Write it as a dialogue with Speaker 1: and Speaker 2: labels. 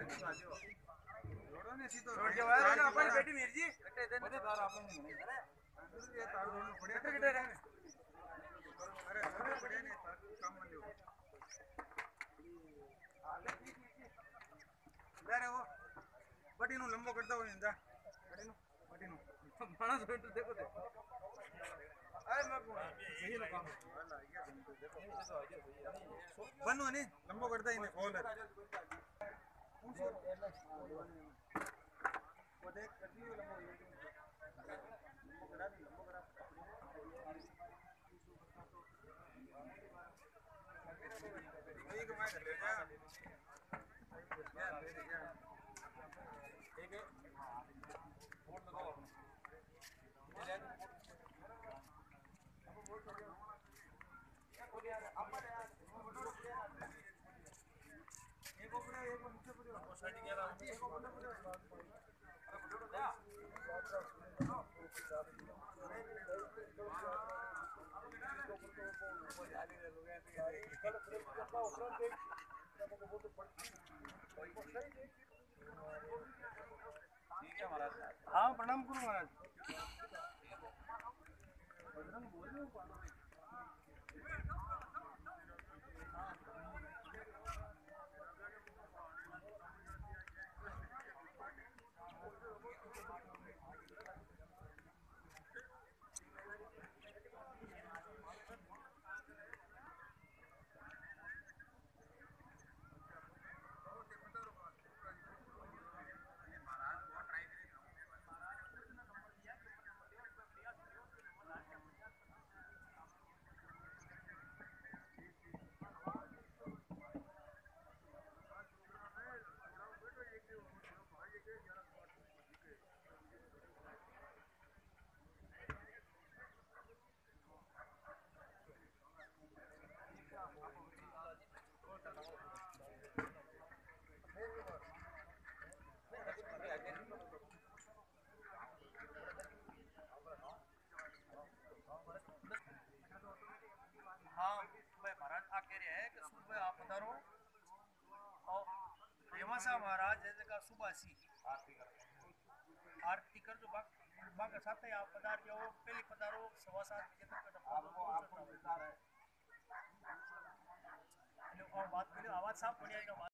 Speaker 1: बेटी मिर्जी बड़े तार आपने नहीं अरे ये तार दोनों बढ़िया किधर है अरे बढ़िया नहीं तार काम मत लो ले रे वो बटी नु लंबो करता हो इंदा बटी नु मानस बेटू देखो दे अरे मैं सही ना काम बनो नहीं लंबो करता ही नहीं खोल वो देख कटी लंबो करा दी लंबो करा वही कमाई कर ले जा एक वोट लगाओ हाँ प्रणाम करूँ महाराज महाराज का सुबासी आरती कर जो बाग साथ आप पधार जाओ पहले पधारो 7:15 बजे तक आपको बात करियो आवाज साफ बढ़िया